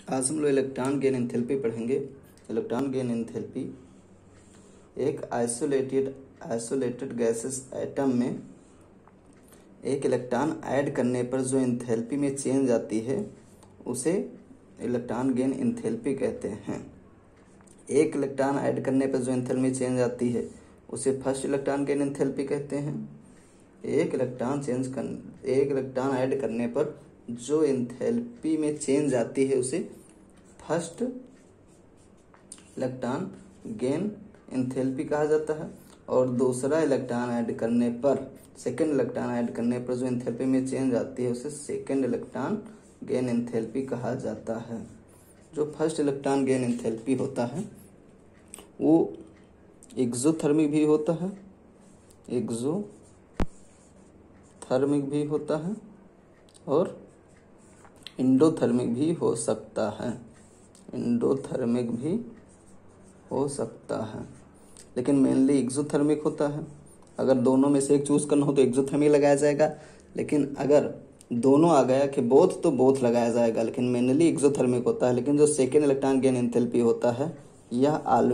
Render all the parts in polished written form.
आज हम लोग इलेक्ट्रॉन गेन एंथैल्पी पढ़ेंगे। इलेक्ट्रॉन गेन एंथैल्पी एक आइसोलेटेड गैसेस एटम में एक इलेक्ट्रॉन ऐड करने पर जो एंथैल्पी में चेंज आती है उसे इलेक्ट्रॉन गेन एंथैल्पी कहते हैं। एक इलेक्ट्रॉन ऐड करने पर जो एंथैल्पी में चेंज आती है उसे फर्स्ट इलेक्ट्रॉन गेन एंथैल्पी कहते हैं। एक इलेक्ट्रॉन ऐड करने पर जो एंथैल्पी में चेंज आती है उसे फर्स्ट इलेक्ट्रॉन गेन एंथैल्पी कहा जाता है। और दूसरा इलेक्ट्रॉन ऐड करने पर सेकेंड इलेक्ट्रॉन ऐड करने पर जो एंथैल्पी में चेंज आती है उसे सेकेंड इलेक्ट्रॉन गेन एंथैल्पी कहा जाता है। जो फर्स्ट इलेक्ट्रॉन गेन एंथैल्पी होता है वो एक्सोथर्मिक भी होता है, एक्सोथर्मिक भी होता है और एंडोथर्मिक भी हो सकता है। एंडोथर्मिक भी हो सकता है लेकिन मेनली एक्सोथर्मिक होता है। अगर दोनों में से एक चूज करना हो तो एक्सोथर्मिक लगाया जाएगा, लेकिन अगर दोनों आ गया कि बोथ तो बोथ लगाया जाएगा, लेकिन मेनली एक्सोथर्मिक होता है। लेकिन जो सेकेंड इलेक्ट्रॉन गेन एंथैल्पी होता है यह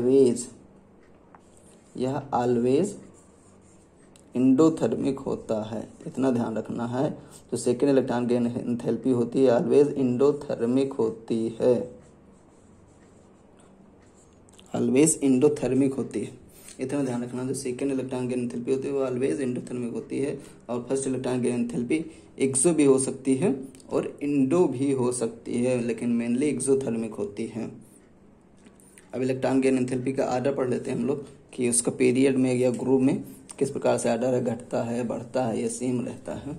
ऑलवेज एंडोथर्मिक होता है। इतना ध्यान रखना है, जो सेकेंड इलेक्ट्रॉन गेन एंथैल्पी होती है ऑलवेज एंडोथर्मिक होती है, ऑलवेज एंडोथर्मिक होती है। इतना ध्यान रखना, जो सेकेंड इलेक्ट्रॉन गेन एंथैल्पी होती है वो ऑलवेज एंडोथर्मिक होती है। और first electron gain enthalpy exo भी हो सकती है और इंडो भी हो सकती है, लेकिन मेनली एक्सोथर्मिक होती है। अब इलेक्ट्रॉन गेन एंथैल्पी का आर्डर पढ़ लेते हैं हम लोग कि उसका पीरियड में या ग्रुप में किस प्रकार से आर्डर है, घटता है, बढ़ता है या सेम रहता है।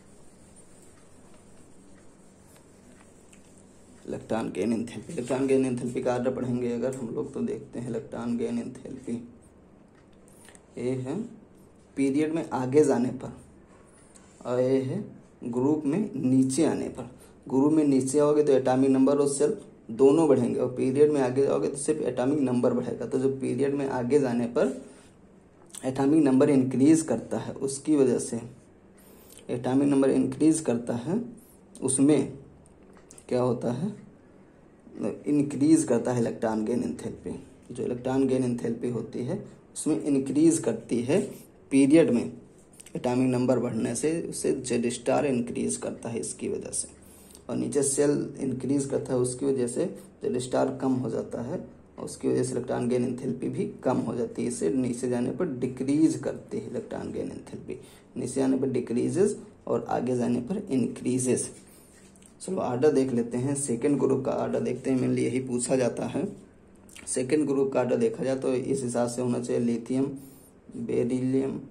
इलेक्ट्रॉन गेन एंथैल्पी का आर्डर पढ़ेंगे अगर हम लोग तो देखते हैं इलेक्ट्रॉन गेन एंथैल्पी ए है पीरियड में आगे जाने पर और ए है ग्रुप में नीचे आने पर। ग्रुप में नीचे आओगे तो एटॉमिक नंबर और सेल दोनों बढ़ेंगे और पीरियड में आगे जाओगे तो सिर्फ एटॉमिक नंबर बढ़ेगा। तो जो पीरियड में आगे जाने पर एटॉमिक नंबर इंक्रीज करता है, उसकी वजह से एटॉमिक नंबर इंक्रीज करता है, उसमें क्या होता है, इंक्रीज करता है इलेक्ट्रॉन गेन एंथैल्पी। जो इलेक्ट्रॉन गेन एंथैल्पी होती है उसमें इंक्रीज करती है पीरियड में एटॉमिक नंबर बढ़ने से, उससे जेड स्टार इंक्रीज करता है इसकी वजह से। और नीचे सेल इंक्रीज करता है, उसकी वजह से जेड स्टार कम हो जाता है और उसकी वजह से इलेक्ट्रॉन गेन एंथैल्पी भी कम हो जाती है। इससे नीचे जाने पर डिक्रीज करती है इलेक्ट्रॉन गेन एंथैल्पी। नीचे जाने पर डिक्रीजेस और आगे जाने पर इंक्रीजेस। चलो आर्डर देख लेते हैं। सेकेंड ग्रुप का आर्डर देखते हैं, मेनली यही पूछा जाता है। सेकेंड ग्रुप का आर्डर देखा जाए तो इस हिसाब से होना चाहिए, लिथियम, बेरिलियम,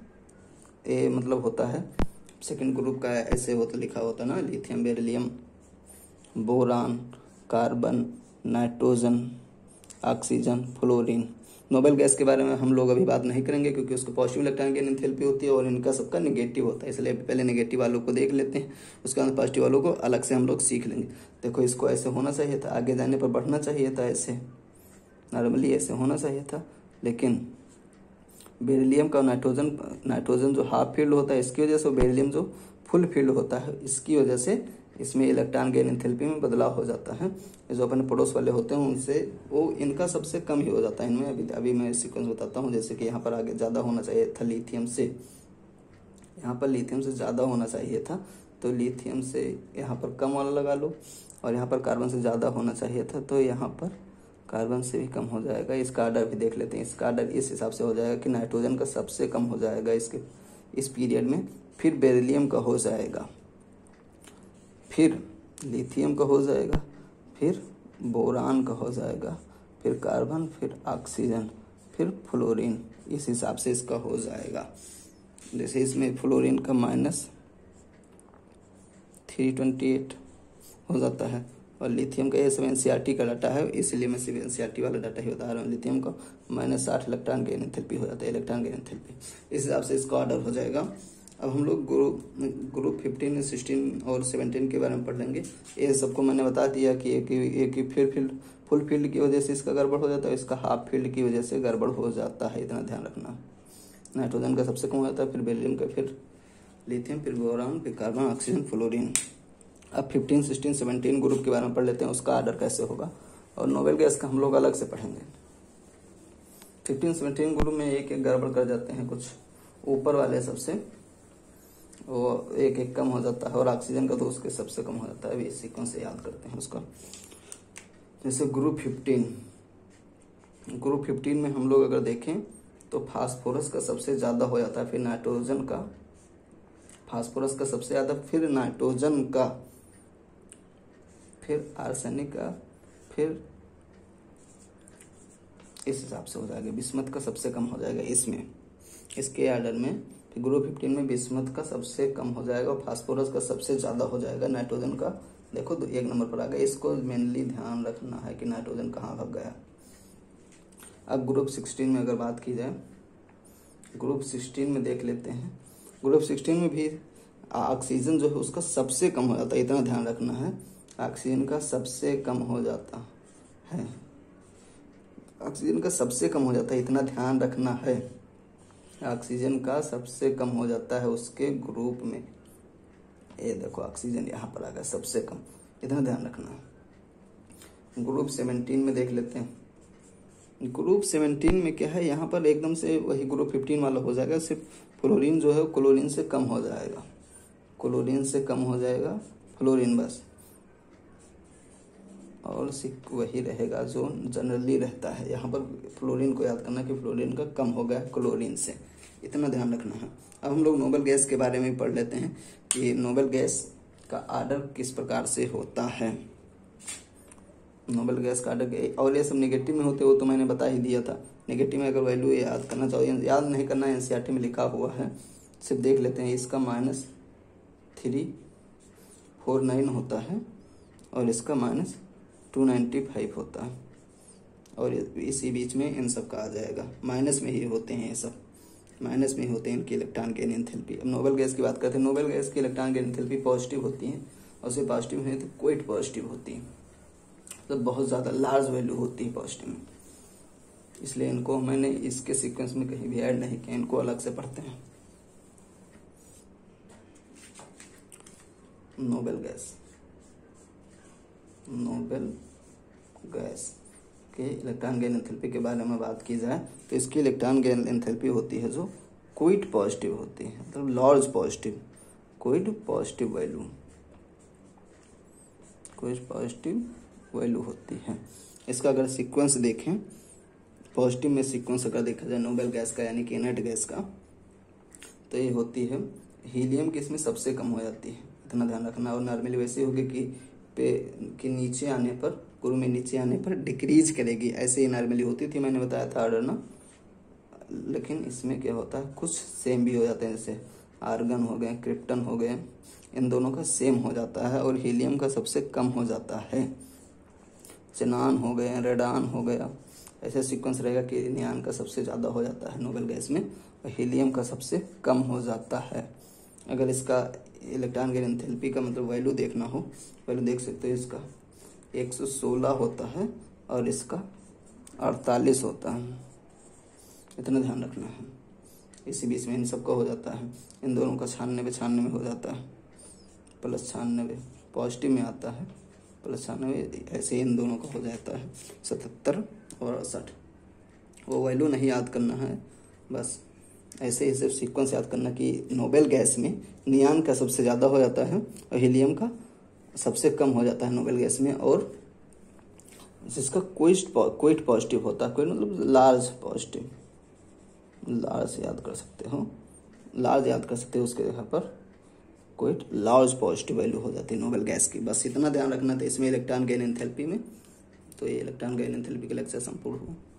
ए मतलब होता है सेकेंड ग्रुप का ऐसे होता लिखा होता ना, lithium, beryllium, boron, carbon, nitrogen, oxygen, fluorine. Noble gas के बारे में हम लोग अभी बात नहीं करेंगे क्योंकि उसको पॉजिटिव इलेक्ट्रॉन गेन एंथैल्पी होती है और इनका सबका नेगेटिव होता है, इसलिए पहले नेगेटिव वालों को देख लेते हैं, उसके बाद पॉजिटिव वालों को अलग से हम लोग सीख लेंगे। देखो इसको ऐसे होना चाहिए था, आगे जाने पर बढ़ना चाहिए था, ऐसे नॉर्मली ऐसे होना चाहिए था, लेकिन बेरिलियम का नाइट्रोजन जो हाफ फील्ड होता है इसकी वजह से, बेरिलियम जो फुल फील्ड होता है इसकी वजह से इसमें इलेक्ट्रॉन गेन एंथैल्पी में बदलाव हो जाता है। जो अपने पड़ोस वाले होते हैं उनसे वो इनका सबसे कम ही हो जाता है इनमें। अभी मैं सीक्वेंस बताता हूँ। जैसे कि यहाँ पर आगे ज़्यादा होना चाहिए था लिथियम से, यहाँ पर लिथियम से ज़्यादा होना चाहिए था, तो लिथियम से यहाँ पर कम वाला लगा लो। और यहाँ पर कार्बन से ज़्यादा होना चाहिए था तो यहाँ पर कार्बन से भी कम हो जाएगा। इसका आर्डर भी देख लेते हैं। इसका आर्डर इस हिसाब से हो जाएगा कि नाइट्रोजन का सबसे कम हो जाएगा इस पीरियड में, फिर बेरिलियम का हो जाएगा, फिर लिथियम का हो जाएगा, फिर बोरान का हो जाएगा, फिर कार्बन, फिर ऑक्सीजन, फिर फ्लोरीन। इस हिसाब से इसका हो जाएगा। जैसे इसमें फ्लोरीन का -328 हो जाता है और लिथियम का ये सब एनसीईआरटी का डाटा है, इसलिए मैं सिर्फ एनसीईआरटी वाला डाटा ही बता रहा हूँ। लिथियम का -60 इलेक्ट्रॉन गेन एंथैल्पी हो जाता है, इलेक्ट्रॉन गेन एंथैल्पी। इस हिसाब से इसका ऑर्डर हो जाएगा। अब हम लोग ग्रुप 15, 16 और 17 के बारे में पढ़ लेंगे। ये सबको मैंने बता दिया कि एक फुल फील्ड की वजह से इसका गड़बड़ हो जाता है, इसका हाफ फील्ड की वजह से गड़बड़ हो जाता है, इतना ध्यान रखना। नाइट्रोजन का सबसे कम हो जाता है, फिर बेरिलियम का, फिर लिथियम, फिर बोरान, फिर कार्बन, ऑक्सीजन, फ्लोरीन। अब 15, 16, 17 ग्रुप के बारे में पढ़ लेते हैं, उसका आर्डर कैसे होगा, और नोबेल गैस का हम लोग अलग से पढ़ेंगे। 15, 17 ग्रुप में एक एक गड़बड़ कर जाते हैं, कुछ ऊपर वाले सबसे वो एक एक कम हो जाता है, और ऑक्सीजन का तो उसके सबसे कम हो जाता है। अभी सीक्वेंस से याद करते हैं उसका। जैसे ग्रुप 15 में हम लोग अगर देखें तो फास्फोरस का सबसे ज़्यादा हो जाता है, फिर नाइट्रोजन का, फास्फोरस का सबसे ज़्यादा, फिर नाइट्रोजन का, फिर आर्सेनिक का, फिर इस हिसाब से हो जाएगा। बिस्मथ का सबसे कम हो जाएगा इसमें, इसके आर्डर में। फिर ग्रुप 15 में बिस्मथ का सबसे कम हो जाएगा और फास्फोरस का सबसे ज़्यादा हो जाएगा। नाइट्रोजन का देखो तो 1 नंबर पर आ गया। इसको मेनली ध्यान रखना है कि नाइट्रोजन कहाँ भाग गया। अब ग्रुप 16 में अगर बात की जाए, ग्रुप 16 में देख लेते हैं। ग्रुप 16 में भी ऑक्सीजन जो है उसका सबसे कम हो जाता है, इतना ध्यान रखना है। ऑक्सीजन का सबसे कम हो जाता है, ऑक्सीजन का सबसे कम हो जाता है, इतना ध्यान रखना है। ऑक्सीजन का सबसे कम हो जाता है उसके ग्रुप में। ये देखो ऑक्सीजन यहाँ पर आ गया सबसे कम, इतना ध्यान रखना है। ग्रुप 17 में देख लेते हैं। ग्रुप 17 में क्या है, यहाँ पर एकदम से वही ग्रुप 15 वाला हो जाएगा, सिर्फ फ्लोरीन जो है क्लोरीन से कम हो जाएगा, क्लोरीन से कम हो जाएगा फ्लोरीन बस, और वही रहेगा जो जनरली रहता है। यहाँ पर फ्लोरीन को याद करना कि फ्लोरीन का कम हो गया क्लोरीन से, इतना ध्यान रखना है। अब हम लोग नोबेल गैस के बारे में पढ़ लेते हैं कि नोबेल गैस का आर्डर किस प्रकार से होता है। नोबेल गैस का आर्डर, और ये सब नेगेटिव में होते, वो तो मैंने बता ही दिया था। नेगेटिव में अगर वैल्यू याद करना चाहो, याद नहीं करना, एनसीईआरटी में लिखा हुआ है, सिर्फ देख लेते हैं। इसका -349 होता है और इसका -295 होता है, और इसी बीच में इन सब का आ जाएगा। माइनस में ही होते हैं ये सब, माइनस में ही होते हैं इनकी इलेक्ट्रॉन गेन एंथैल्पी। अब नोबेल गैस की बात करते हैं। नोबेल गैस की इलेक्ट्रॉन गेन एंथैल्पी पॉजिटिव होती है, और सिर्फ पॉजिटिव नहीं तो क्वाइट पॉजिटिव होती है, तो बहुत ज़्यादा लार्ज वैल्यू होती है पॉजिटिव में। इसलिए इनको मैंने इसके सीक्वेंस में कहीं भी ऐड नहीं किया, इनको अलग से पढ़ते हैं। नोबेल गैस के इलेक्ट्रॉन गेन एंथैल्पी के बारे में बात की जाए तो इसकी इलेक्ट्रॉन गेन एंथैल्पी होती है जो क्वाइट पॉजिटिव होती है, मतलब large positive, quite positive value होती है। इसका अगर सीक्वेंस देखें, पॉजिटिव में सीक्वेंस अगर देखा जाए नोबेल गैस का यानी कि इनर्ट गैस का, तो ये होती है हीलियम की इसमें सबसे कम हो जाती है, इतना ध्यान रखना। और नॉर्मली वैसे होगी कि नीचे आने पर, ग्रुप में नीचे आने पर डिक्रीज करेगी, ऐसे ही नॉर्मली होती थी, मैंने बताया था ऑर्डर ना। लेकिन इसमें क्या होता है, कुछ सेम भी हो जाते हैं, जैसे आर्गन हो गए, क्रिप्टन हो गए, इन दोनों का सेम हो जाता है, और हीलियम का सबसे कम हो जाता है। चेनान हो गए, रेडान हो गया, ऐसे सीक्वेंस रहेगा कि नियान का सबसे ज़्यादा हो जाता है नोबेल गैस में, और हीलियम का सबसे कम हो जाता है। अगर इसका इलेक्ट्रॉन गेन एंथैल्पी का मतलब वैल्यू देखना हो, वैल्यू देख सकते हो, इसका 116 होता है और इसका 48 होता है, इतना ध्यान रखना है। इसी बीच में इन सबका हो जाता है, इन दोनों का 96 हो जाता है, +96 पॉजिटिव में आता है, +96 ऐसे इन दोनों का हो जाता है 77 और 68। वो वैल्यू नहीं याद करना है, बस ऐसे ही सिर्फ सीक्वेंस याद करना कि नोबेल गैस में नियान का सबसे ज़्यादा हो जाता है और हीलियम का सबसे कम हो जाता है नोबेल गैस में, और जिसका क्वाइट पॉजिटिव होता है, क्वाइट मतलब लार्ज पॉजिटिव, लार्ज याद कर सकते हो, लार्ज याद कर सकते हो, उसके जगह पर क्वाइट लार्ज पॉजिटिव वैल्यू हो जाती है नोबेल गैस की। बस इतना ध्यान रखना था इसमें इलेक्ट्रॉन गेन एंथैल्पी में। तो ये इलेक्ट्रॉन गेन एंथैल्पी का लेक्चर संपूर्ण हुआ।